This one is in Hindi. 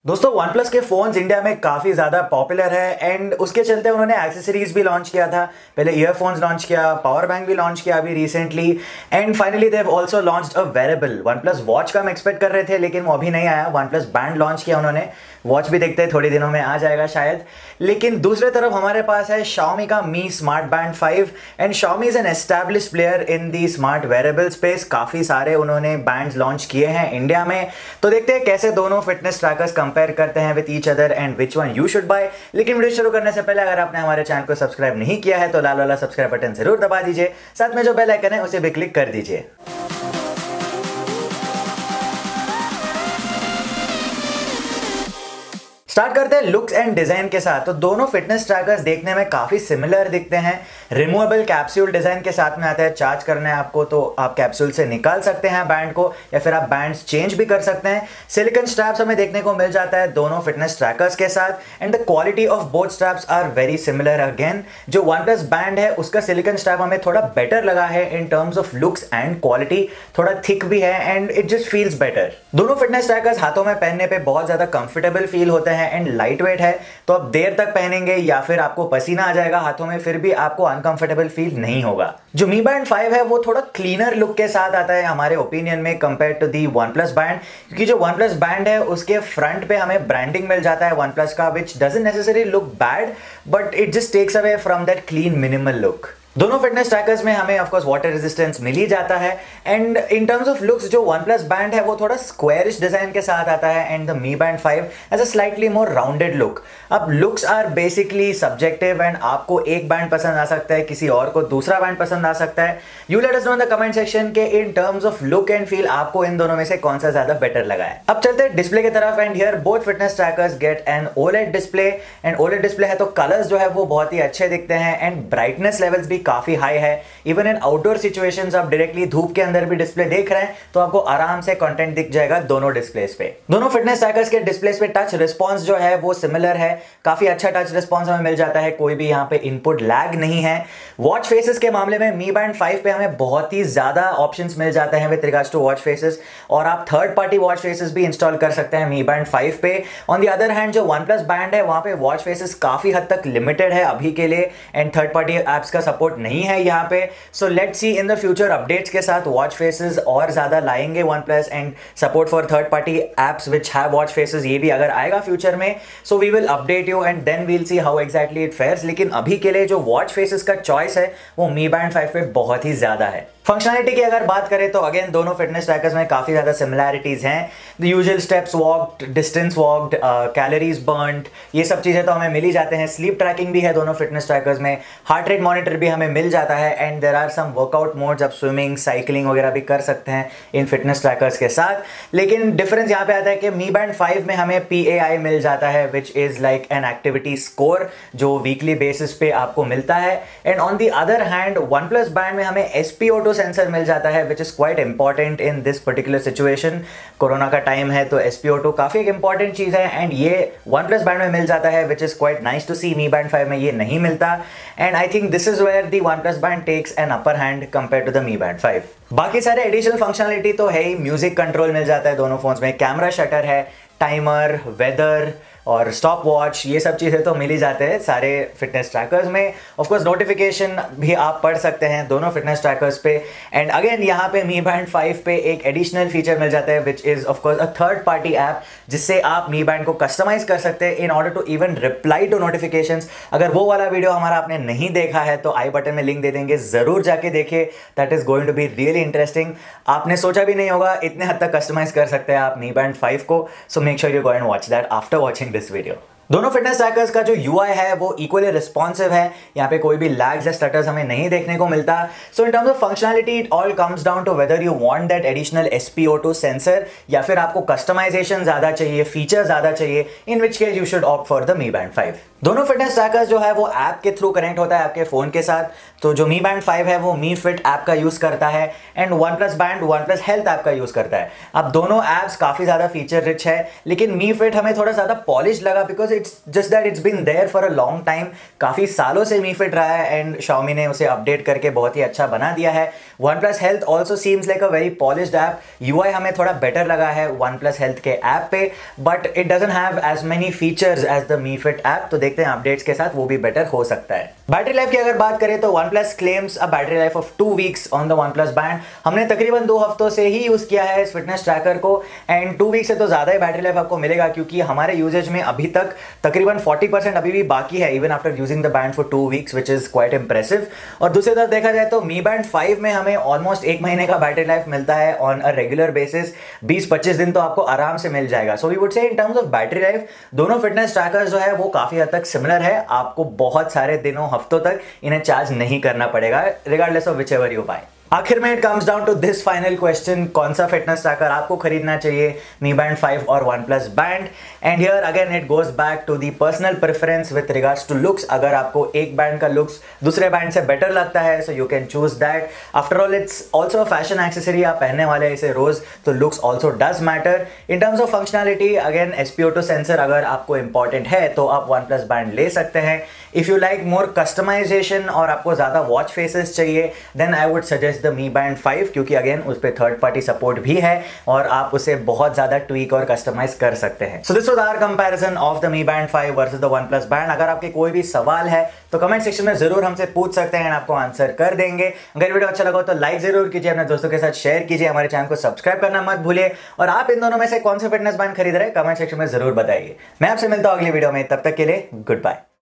दोस्तों OnePlus के फ़ोन्स इंडिया में काफ़ी ज़्यादा पॉपुलर है एंड उसके चलते उन्होंने एक्सेसरीज भी लॉन्च किया था। पहले ईयरफोन्स लॉन्च किया, पावर बैंक भी लॉन्च किया अभी recently and finally they have also launched a wearable. OnePlus watch का हम एक्सपेक्ट कर रहे थे लेकिन वो अभी नहीं आया। OnePlus बैंड लॉन्च किया उन्होंने, वॉच भी देखते हैं थोड़ी दिनों में आ जाएगा शायद। लेकिन दूसरे तरफ हमारे पास है Xiaomi का Mi smart band 5 and Xiaomi is an established player in the smart wearable space. काफ़ी सारे उन्होंने बैंड्स लॉन्च किए हैं इंडिया में, तो देखते हैं कैसे दोनों फिटनेस ट्रैकर्स कंपेयर करते हैं with each other and which one you should buy. लेकिन वीडियो शुरू करने से पहले अगर आपने हमारे चैनल को सब्सक्राइब नहीं किया है तो लाल वाला सब्सक्राइब बटन जरूर दबा दीजिए, साथ में जो बेल आइकन है उसे भी क्लिक कर दीजिए। स्टार्ट करते हैं लुक्स एंड डिजाइन के साथ। तो दोनों फिटनेस ट्रैकर्स देखने में काफी सिमिलर दिखते हैं। रिमूवेबल कैप्सूल डिजाइन के साथ में आता है। चार्ज करना है आपको तो आप कैप्सूल से निकाल सकते हैं बैंड को, या फिर आप बैंड्स चेंज भी कर सकते हैं। सिलिकॉन स्ट्रैप्स हमें देखने को मिल जाता है दोनों फिटनेस ट्रैकर्स के साथ and the quality of both straps are very similar. Again जो OnePlus बैंड है उसका सिलिकॉन स्ट्रैप हमें थोड़ा बेटर लगा है in terms of looks and quality, थोड़ा थिक भी है and it just feels better. दोनों फिटनेस ट्रैकर्स हाथों में पहनने पे बहुत ज्यादा कंफर्टेबल फील होते हैं एंड लाइट वेट है, तो आप देर तक पहनेंगे या फिर आपको पसीना आ जाएगा हाथों में फिर भी आपको अनकंफर्टेबल फील नहीं होगा। जो Mi Band 5 है वो थोड़ा क्लीनर लुक के साथ आता है हमारे ओपिनियन में compare to the OnePlus band, क्योंकि जो OnePlus बैंड है उसके फ्रंट पे हमें ब्रांडिंग मिल जाता है OnePlus का, which doesn't necessary look bad but it just takes away from that clean minimal look. दोनों फिटनेस ट्रैकर्स में हमें ऑफ कोर्स वाटर रेजिस्टेंस मिल ही जाता है and in terms of looks जो OnePlus बैंड है वो थोड़ा स्क्वायरिश डिजाइन के साथ आता है and the Mi Band 5 has a slightly more rounded look. अब looks are basically subjective and आपको एक बैंड पसंद आ सकता है, किसी और को दूसरा बैंड पसंद आ सकता है। You let us know in the comment section के in terms of look and feel आपको इन दोनों में से कौन सा ज्यादा बेटर लगा है। अब चलते हैं डिस्प्ले की तरफ and here both fitness trackers get an OLED display and OLED display है तो कलर्स जो है वो बहुत ही अच्छे दिखते हैं एंड ब्राइटनेस लेवल्स भी काफी हाई है। इवन इन आउटडोर सिचुएशंस आप डायरेक्टली धूप के अंदर भी डिस्प्ले देख रहे हैं तो आपको आराम से कंटेंट दिख जाएगा दोनों डिस्प्लेस पे। दोनों फिटनेस ट्रैकर्स के डिस्प्लेस पे टच रिस्पांस जो है वो सिमिलर है, काफी अच्छा टच रिस्पांस हमें मिल जाता है, कोई भी यहाँ पे इनपुट लैग नहीं है। वॉच फेसेस के मामले में Mi Band 5 पे हमें बहुत ही ज्यादा ऑप्शंस मिल जाते हैं with regards to watch faces और आप थर्ड पार्टी वॉच फेसेस भी इंस्टॉल कर सकते हैं Mi Band 5 पे। ऑन द अदर हैंड जो OnePlus बैंड है वहां पे वॉच फेसेस काफी हद तक लिमिटेड है अभी के लिए एंड थर्ड पार्टी एप्स का सपोर्ट नहीं है यहाँ पे। So let's see in the future updates के साथ वॉच फेसेस और ज्यादा लाएंगे OnePlus and support for third party apps which have watch faces, ये भी अगर आएगा फ्यूचर में so we will update you and then we'll see how exactly it fares. लेकिन अभी के लिए जो वॉच फेसेस का चॉइस है वो Mi Band 5 पे बहुत ही ज्यादा है। फंक्शनलिटी की अगर बात करें तो अगेन दोनों फिटनेस ट्रैकर्स में काफी ज्यादा सिमिलैरिटीज हैं। The usual steps walked, distance walked, calories burned, ये सब चीजें तो हमें मिल ही जाते हैं। स्लीप ट्रैकिंग भी है दोनों फिटनेस ट्रैकर्स में, हार्ट रेट मॉनिटर भी हमें मिल जाता है and there are some workout modes, आप स्विमिंग, साइकिलिंग वगैरह भी कर सकते हैं इन फिटनेस ट्रैकर्स के साथ। लेकिन डिफरेंस यहाँ पे आता है कि Mi Band 5 में हमें PAI मिल जाता है which is like an activity score जो वीकली बेसिस पे आपको मिलता है and on the other hand OnePlus band में हमें SpO2 सेंसर मिल जाता है which is quite important in this particular situation. Corona का टाइम है तो SpO2 काफी एक इंपॉर्टेंट चीज है एंड ये OnePlus बैंड में मिल जाता है which is quite nice to see. Mi Band 5 में ये नहीं मिलता and I think this is where the OnePlus band takes an upper hand compare to the Mi Band 5। बाकी सारे एडिशनल फंक्शनलिटी तो है ही, म्यूजिक कंट्रोल मिल जाता है दोनों फोन्स में, कैमरा शटर है, टाइमर, वेदर और स्टॉप वॉच, ये सब चीज़ें तो मिल ही जाते हैं सारे फिटनेस ट्रैकर्स में। ऑफ कोर्स नोटिफिकेशन भी आप पढ़ सकते हैं दोनों फिटनेस ट्रैकर्स पे एंड अगेन यहाँ पे Mi Band 5 पे एक एडिशनल फीचर मिल जाता है which is of course a third party app जिससे आप Mi Band को कस्टमाइज कर सकते हैं in order to even reply to notifications. अगर वो वाला वीडियो हमारा आपने नहीं देखा है तो आई बटन में लिंक दे देंगे, जरूर जाके देखिए, that is going to be really interesting. आपने सोचा भी नहीं होगा इतने हद तक कस्टमाइज कर सकते हैं आप Mi Band 5 को। So make sure you go and watch that after watching this video. दोनों फिटनेस ट्रैकर्स का जो UI है वो इक्वली रिस्पॉन्सिव है, यहाँ पे कोई भी लैग्स या स्टटर्स हमें नहीं देखने को मिलता। So in terms of functionality it all comes down to whether you want that additional SpO2 sensor या फिर आपको कस्टमाइजेशन ज्यादा चाहिए, फीचर ज्यादा चाहिए, in which case you should opt for the Mi Band 5। दोनों फिटनेस ट्रैकर्स जो है वो ऐप के थ्रू कनेक्ट होता है आपके फ़ोन के साथ। तो जो मी बैंड 5 है वो मी फिट ऐप का यूज़ करता है and OnePlus band OnePlus health app का यूज़ करता है। अब दोनों ऐप्स काफ़ी ज़्यादा फीचर रिच है, लेकिन मी फिट हमें थोड़ा ज़्यादा पॉलिश लगा because it's just that it's been there for a long time. काफ़ी सालों से मी फिट रहा है एंड Xiaomi ने उसे अपडेट करके बहुत ही अच्छा बना दिया है। OnePlus health also seems like a very polished app. UI हमें थोड़ा बेटर लगा है वन प्लस हेल्थ के ऐप पे, but it doesn't have as many features as the Mi Fit app. तो देखते हैं अपडेट्स के साथ वो भी बेटर हो सकता है। बैटरी लाइफ की अगर बात करें तो OnePlus claims a battery life of 2 weeks on the OnePlus band. हमने तकरीबन 2 हफ्तों से ही यूज किया है इस फिटनेस ट्रैकर को एंड 2 वीक से तो ज्यादा ही बैटरी लाइफ आपको मिलेगा, क्योंकि हमारे यूजेज में अभी तक तकरीबन 40% अभी भी बाकी है even after using the band for 2 weeks, which is quite impressive. और दूसरी तरफ देखा जाए तो मी बैंड 5 में हमें ऑलमोस्ट 1 महीने का बैटरी लाइफ मिलता है ऑन अ रेगुलर बेसिस। 20-25 दिन तो आपको आराम से मिल जाएगा। सो we would say in terms of battery life दोनों फिटनेस ट्रैकर्स जो है वो काफी हद तक सिमिलर है। आपको बहुत सारे दिनों हफ्तों तक इन्हें चार्ज नहीं करना पड़ेगा regardless of whichever you buy. आखिर में it comes down to this final question, कौन सा फिटनेस ट्रैकर आपको खरीदना चाहिए, मी बैंड 5 और OnePlus band? And here again it goes back to the personal preference with regards to looks. अगर आपको एक बैंड का लुक्स दूसरे बैंड से बेटर लगता है so you can choose that. After all it's also fashion accessory, आप पहनने वाले हैं इसे रोज, तो looks also does matter. In terms of functionality again SpO2 sensor अगर आपको इंपॉर्टेंट है तो आप OnePlus बैंड ले सकते हैं। If you like more customization और आपको ज्यादा वॉच फेसेस चाहिए then I would suggest the Mi band 5, क्योंकि अगेन उस पर थर्ड पार्टी सपोर्ट भी है और आप उसे बहुत ज्यादा ट्वीक और कस्टमाइज कर सकते हैं। So this was our comparison of the Mi band 5 versus the OnePlus band. अगर आपके कोई भी सवाल है तो कमेंट सेक्शन में जरूर हमसे पूछ सकते हैं, आपको आंसर कर देंगे। अगर वीडियो अच्छा लगा तो लाइक जरूर कीजिए, अपने दोस्तों के साथ शेयर कीजिए, हमारे चैनल को सब्सक्राइब करना मत भूलिए। और आप इन दोनों में से कौन से फिटनेस बैंड खरीद रहे हैं कमेंट सेक्शन में जरूर बताइए। मैं आपसे मिलता हूं अगली वीडियो में, तब तक के लिए गुड बाय।